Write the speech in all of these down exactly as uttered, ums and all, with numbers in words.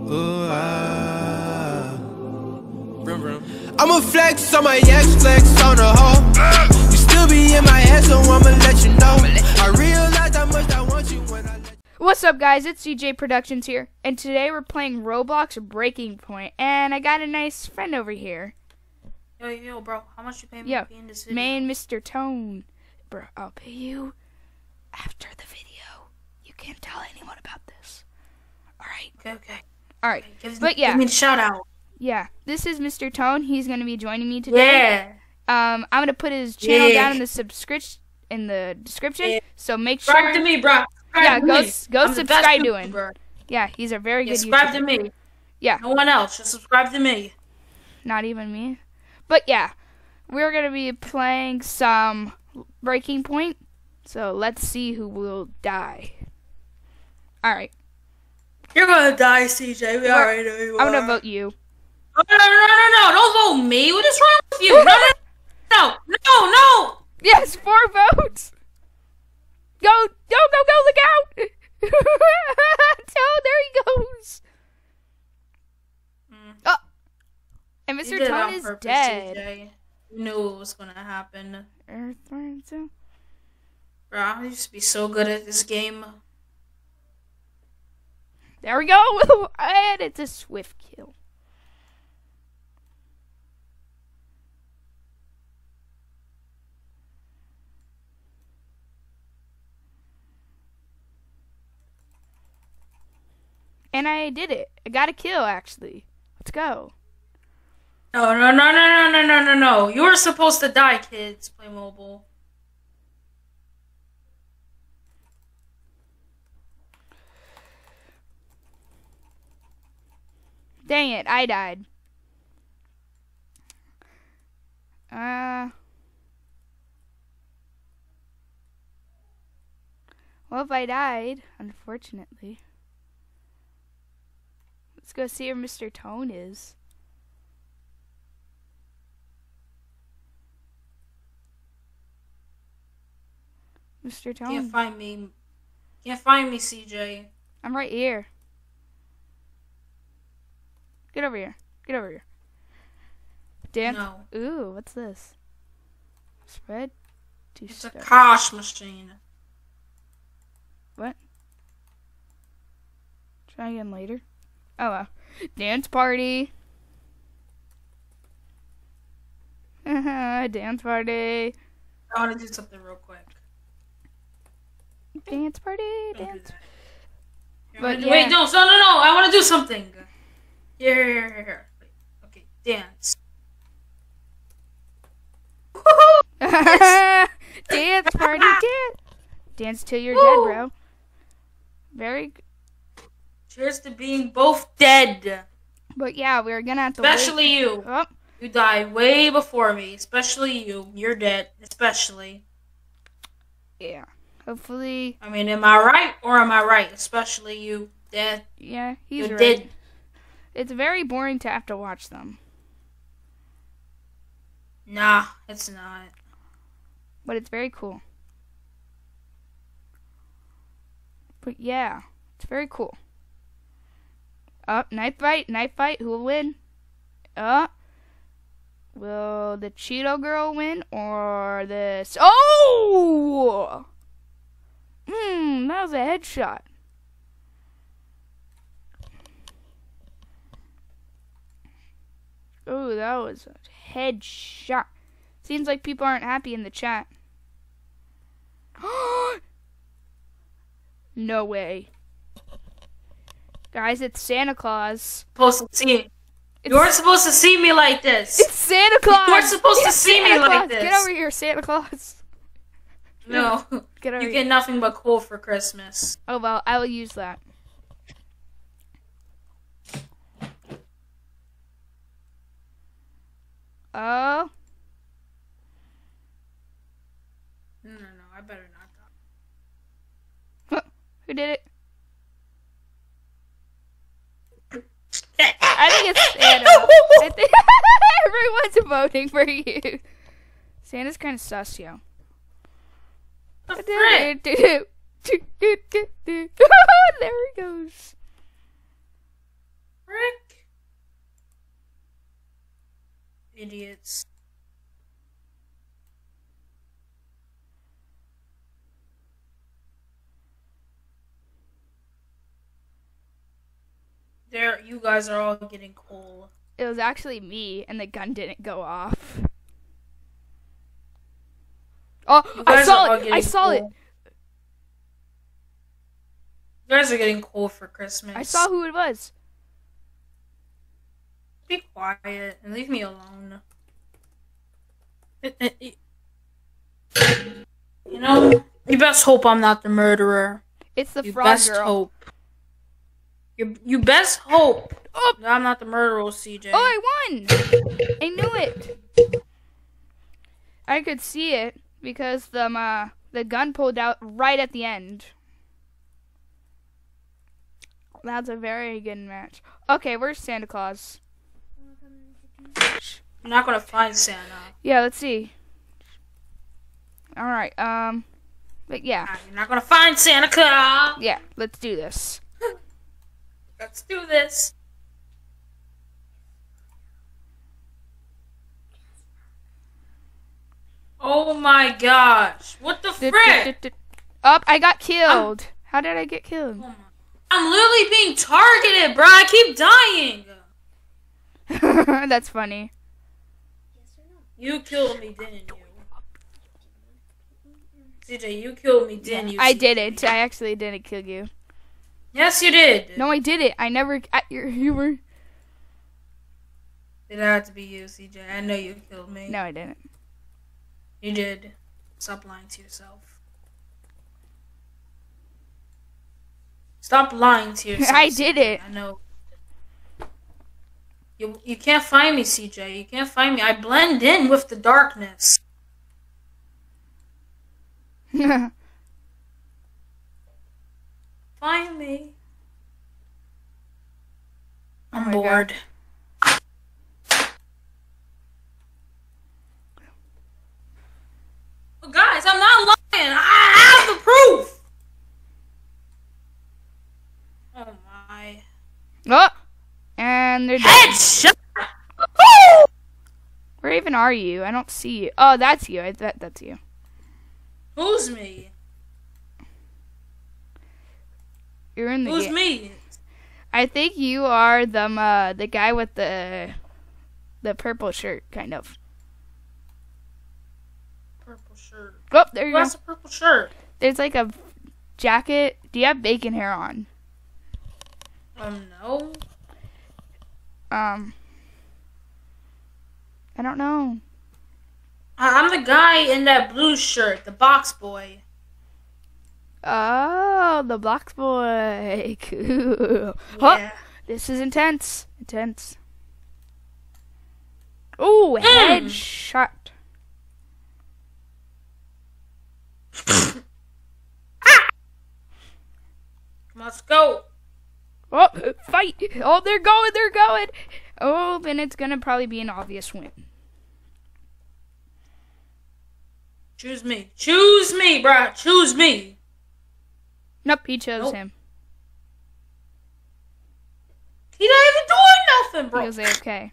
Ooh, ah. Vroom, vroom. I'ma flex on my ex, flex on the hoe. You still be in my head, so I'ma let you know. I realize how much I want you when I let you. What's up, guys? It's C J Productions here, and today we're playing Roblox Breaking Point, and I got a nice friend over here. Yo, yo, bro, how much you pay me Yo, to be in this video? main Mister Tone. Bro, I'll pay you after the video. You can't tell anyone about this. Alright? Okay, okay. Alright. Okay, give, but yeah. Give me a shout out. Yeah. This is Mister Tone. He's going to be joining me today. Yeah. Um, I'm going to put his channel yeah. down in the subscription in the description. Yeah. So make sure. Subscribe to me, bro. Subscribe Yeah, to go me. go I'm subscribe to YouTuber, him. bro. Yeah, he's a very Yeah, good subscribe YouTuber. to me. Yeah. No one else. Just subscribe to me. Not even me. But yeah, we're going to be playing some Breaking Point. So let's see who will die. Alright. You're gonna die, C J. We already know you I'm are. going to vote you. No, no, no, no, no. Don't vote me. What is wrong with you? No, no, no, no, no. Yes, four votes. Go, go, go, go, look out. Oh, there he goes. Mm. Oh. And Mister Tone is purpose, dead. C J. You knew it was gonna happen. Earth, Earth, Bro, I used to be so good at this game. There we go. And it's a swift kill. And I did it. I got a kill, actually. Let's go. No, no, no, no, no, no, no, no, no. You were supposed to die, kids. Play mobile. Dang it, I died. Uh. Well, if I died, unfortunately. Let's go see where Mister Tone is. Mister Tone. Can't find me. Can't find me, C J. I'm right here. Get over here. Get over here. Dan. No. Ooh, what's this? Spread to It's a start. cash machine. What? Try again later. Oh well. Dance party. Dance party. I want to do something real quick. Dance party. Don't do Dance. that. But Wait, yeah. wait, no, no, no, no. I want to do something. Here, here, here, here, here. Wait. Okay, dance. Dance party. Dance. Dance till you're dead, bro. Very. G Cheers to being both dead. But yeah, we're gonna have to. Especially wait. you. Oh. You died way before me. Especially you. You're dead. Especially. Yeah. Hopefully. I mean, am I right or am I right? Especially you. Dead. Yeah, he's You're right. dead. It's very boring to have to watch them. Nah, it's not. But it's very cool. But yeah, it's very cool. Up, uh, knife fight, knife fight. Who will win? Uh, will the Cheeto girl win or this? Oh! Hmm, that was a headshot. Oh, that was a headshot. Seems like people aren't happy in the chat. No way. Guys, it's Santa Claus. Supposed to see It's, you weren't supposed to see me like this. It's Santa Claus. You weren't supposed to It's see Santa me like Claus. this. Get over here, Santa Claus. No. Get over You here. get nothing but cool for Christmas. Oh, well, I will use that. Oh. No, no, no. I better not. Who did it? I think it's Santa. I think everyone's voting for you. Santa's kind of sus, yo. The frick? There he goes. Idiots. There, you guys are all getting cool. It was actually me, and the gun didn't go off. Oh, I saw it! I saw it! You guys are getting cool for Christmas. I saw who it was. Be quiet and leave me alone. You know, you best hope I'm not the murderer. It's the you frog best girl. hope. You you best hope Oh. that I'm not the murderer, C J. Oh, I won! I knew it. I could see it because the uh, the gun pulled out right at the end. That's a very good match. Okay, where's Santa Claus? I'm not gonna find Santa. Yeah, let's see. All right. Um, but yeah, You're not gonna find Santa Claus. yeah. Let's do this. Let's do this. Oh my gosh! What the frick? Up! I got killed. I'm, How did I get killed? Oh I'm literally being targeted, bro. I keep dying. That's funny. You killed me, didn't you? C J, you killed me, didn't you? I didn't. I actually didn't kill you. Yes, you did. No, I didn't. I never. I, you, you were. It had to be you, C J. I know you killed me. No, I didn't. You did. Stop lying to yourself. Stop lying to yourself. I did it. I know. You you can't find me, C J. You can't find me. I blend in with the darkness. Find me. I'm Oh bored. Oh, guys, I'm not lying. I have the proof. Oh my. Oh, and they're dead. Headshot. Where even are you? I don't see you. Oh, that's you. I that that's you. Who's me? You're in the Who's game. me? I think you are the uh, the guy with the the purple shirt, kind of. Purple shirt. Oh, there you Who go. has a purple shirt? There's like a jacket. Do you have bacon hair on? Um, no. Um, I don't know. I- I'm the guy in that blue shirt, the box boy. Oh, the Blocks boy. Cool. Yeah. Oh, this is intense. Intense. Oh, Mm. headshot. Let's go. Oh, fight. Oh, they're going. They're going. Oh, then it's going to probably be an obvious win. Choose me. Choose me, bruh. Choose me. Nope, he chose Nope. him. He not even doing nothing, bro. He was A F K.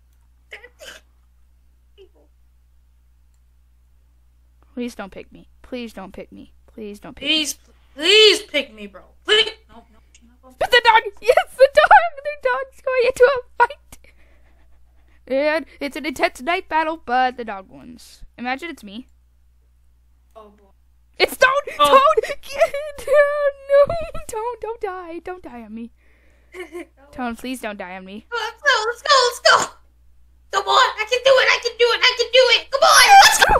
Please don't pick me. Please don't pick me. Please don't pick me. Please, please pick me, bro. Please. No, no, she's not gonna But the dog! Yes, the dog! The dog's going into a fight! And it's an intense night battle, but the dog wins. Imagine it's me. Oh boy. It's Stone! Oh. Stone! Get it down! No! Don't, don't die. Don't die on me. Tone, please don't die on me. Let's go, let's go, let's go. Come on, I can do it, I can do it, I can do it. Come on, let's go.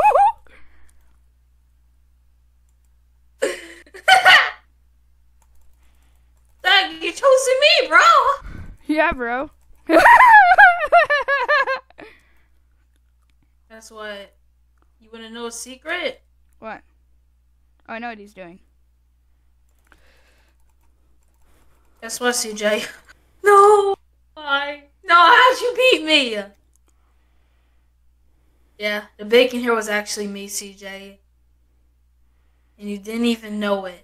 Dang, you chosen me, bro. Yeah, bro. Guess what? You wanna know a secret? What? Oh, I know what he's doing. Guess what, C J? No! Why? No, how'd you beat me? Yeah, the bacon here was actually me, C J. And you didn't even know it.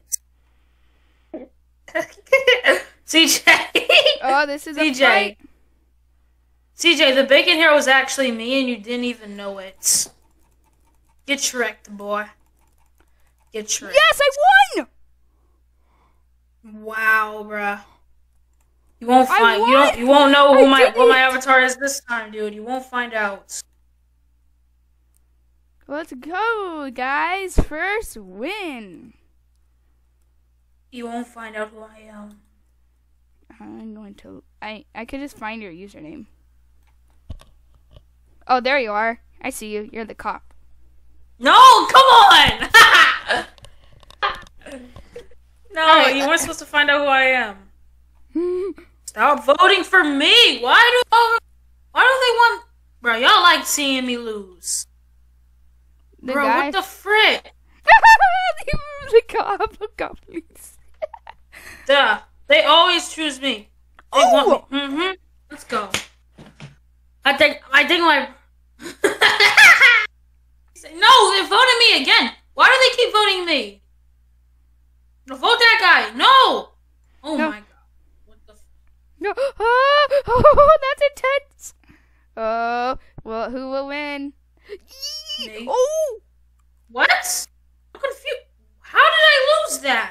C J! Oh, this is a C J. fight. C J, the bacon hero was actually me, and you didn't even know it. Get Shrek, boy. Get Shrek. Yes, I won! Wow, bruh. You won't I find. won! You don't. You won't know who I my did what my it! avatar is this time, dude. You won't find out. Let's go, guys. First win. You won't find out who I am. I'm going to... I, I could just find your username. Oh, there you are. I see you. You're the cop. No, come on! No, right. you weren't supposed to find out who I am. Stop voting for me. Why do why do they want? Bro, y'all like seeing me lose. The Bro, guy... what the frick? the cop. The cop, please. Duh. They always choose me. They Oh! want me. Mm-hmm. Let's go. I think I think my No, they're voting me again. Why do they keep voting me? No, vote that guy. No. Oh No. my god. What the f No. Oh, oh, that's intense. Oh, well, who will win? Me. Oh, What? I'm confused. How did I lose that?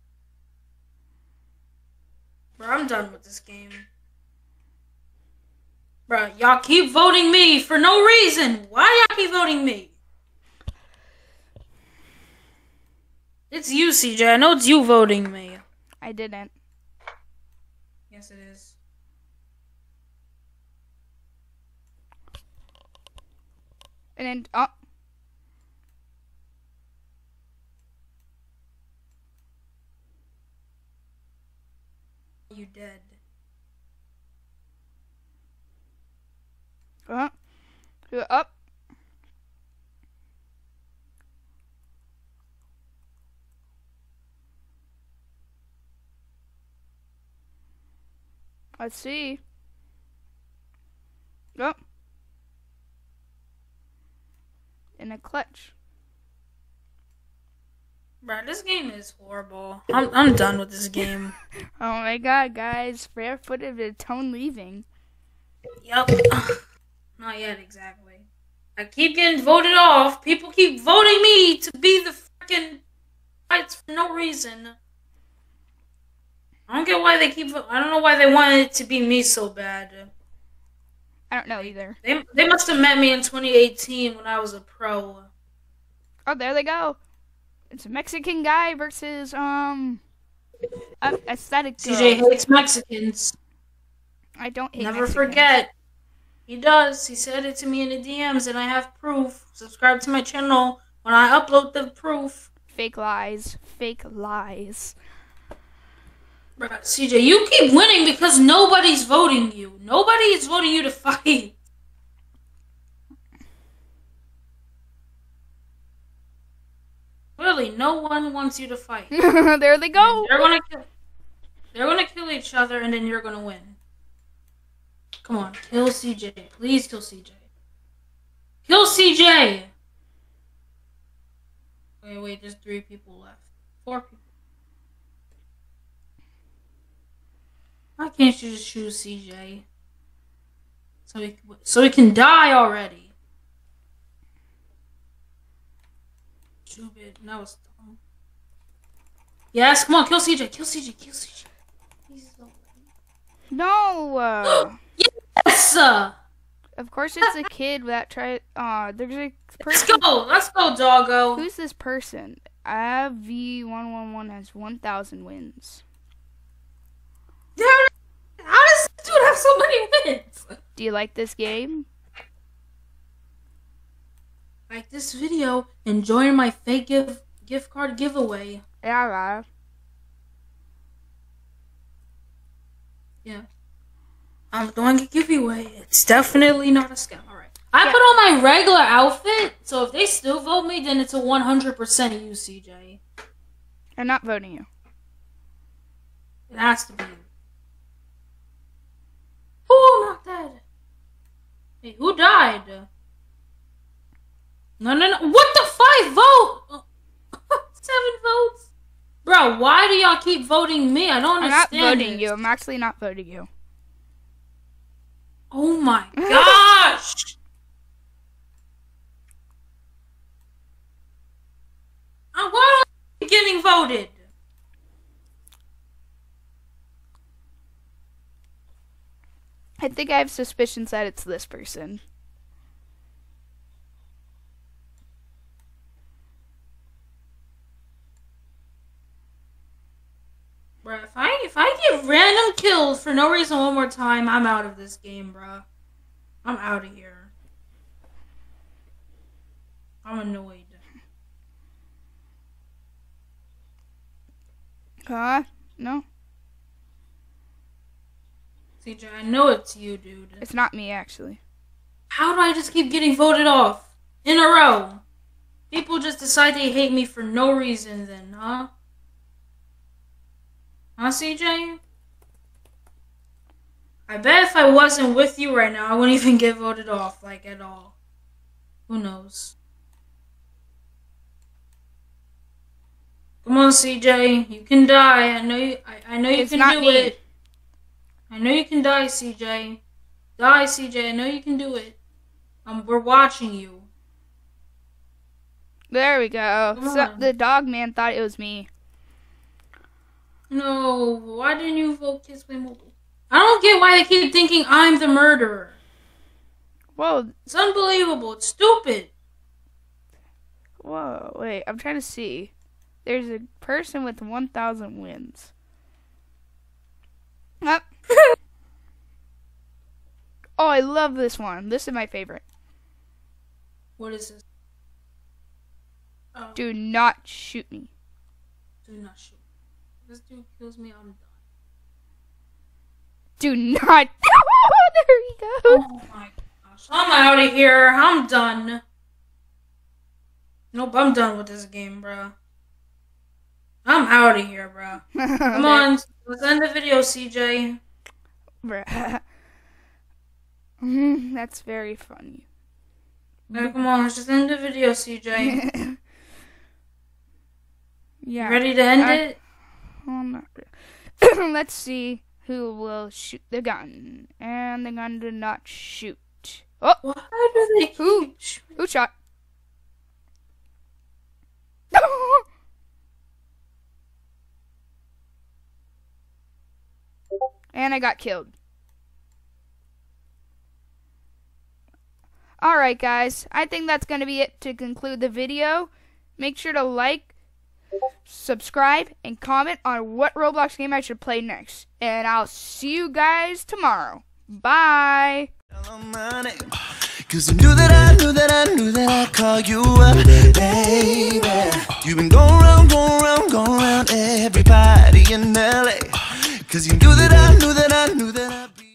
Bro, I'm done with this game. Bro, y'all keep voting me for no reason. Why y'all keep voting me? It's you, C J. I know it's you voting me. I didn't. Yes, it is. And then, oh. You dead. Uh, You're up. Let's see. Oh. In a clutch. Bro, this game is horrible. I'm I'm done with this game. Oh my god, guys. Rare footage of Tone leaving. Yep. Not yet, exactly. I keep getting voted off. People keep voting me to be the freaking fights for no reason. I don't get why they keep. I don't know why they wanted it to be me so bad. I don't know either. They they must have met me in twenty eighteen when I was a pro. Oh, there they go. It's a Mexican guy versus, um, a aesthetic girl. C J hates Mexicans. I don't hate Never Mexicans. forget. He does. He said it to me in the D Ms, and I have proof. Subscribe to my channel when I upload the proof. Fake lies. Fake lies. Bruh, C J, you keep winning because nobody's voting you. Nobody is voting you to fight. Really, no one wants you to fight. There they go. They're gonna kill. They're gonna kill each other, and then you're gonna win. Come on, kill C J. Please kill C J. Kill C J. Wait, wait. There's three people left. Four people. Why can't you just choose C J? So he so he can die already. Stupid. That was dumb. Yes, come on, kill C J. Kill C J. Kill C J. He's so No. Uh, yes. Uh, of course, it's a kid that tried. Uh, there's a let's person. go. Let's go, doggo. Who's this person? I V one one one has one thousand wins. How, how does this dude have so many wins? Do you like this game? Like this video and join my fake gift gift card giveaway. Yeah, right. Yeah. I'm doing a giveaway. It's definitely not a scam. Alright. I Yeah. put on my regular outfit, so if they still vote me, then it's a one hundred percent you, C J. I'm not voting you. It has to be you. Oh, not dead. Hey, who died? No, no, no. What the five vote? Seven votes? Bro, why do y'all keep voting me? I don't I'm not understand voting this. you. I'm actually not voting you. Oh my gosh! Uh, Why am I getting voted? I think I have suspicions that it's this person. Bruh, if I if I get random kills for no reason one more time, I'm out of this game, bruh. I'm out of here. I'm annoyed. Huh? No? C J, I know it's you, dude. It's not me, actually. How do I just keep getting voted off? In a row. People just decide they hate me for no reason then, huh? Huh, C J? I bet if I wasn't with you right now, I wouldn't even get voted off, like, at all. Who knows? Come on, C J. You can die. I know you, I, I know you It's can not do me. it. I know you can die, C J. Die, C J. I know you can do it. Um, we're watching you. There we go. Come So, on. the dog man thought it was me. No, why didn't you vote Kids Play Mobile? I don't get why they keep thinking I'm the murderer. Whoa. It's unbelievable. It's stupid. Whoa. Wait, I'm trying to see. There's a person with one thousand wins. Up. Oh, I love this one. This is my favorite. What is this? Oh, Do not shoot me. do not shoot. If this dude kills me, I'm done. Do not. Oh, there he goes. Oh my gosh. I'm out of here. I'm done. Nope, I'm done with this game, bro. I'm out of here, bro. Come on, let's end the video, C J. Bruh. Mhm, That's very funny. Yeah, come on, let's just end the video, C J. Yeah. Ready to end I- it? Oh, not really. Let's see who will shoot the gun. And the gun did not shoot. Oh, Why do they keep Who? shooting? who shot? And I got killed. Alright guys, I think that's going to be it to conclude the video. Make sure to like, subscribe, and comment on what Roblox game I should play next. And I'll see you guys tomorrow. Bye! Cause I knew that I knew that I knew that I'd call you up, baby. You've been going round, going round, going round everybody in L A. Cause you knew that I knew that I knew that I'd be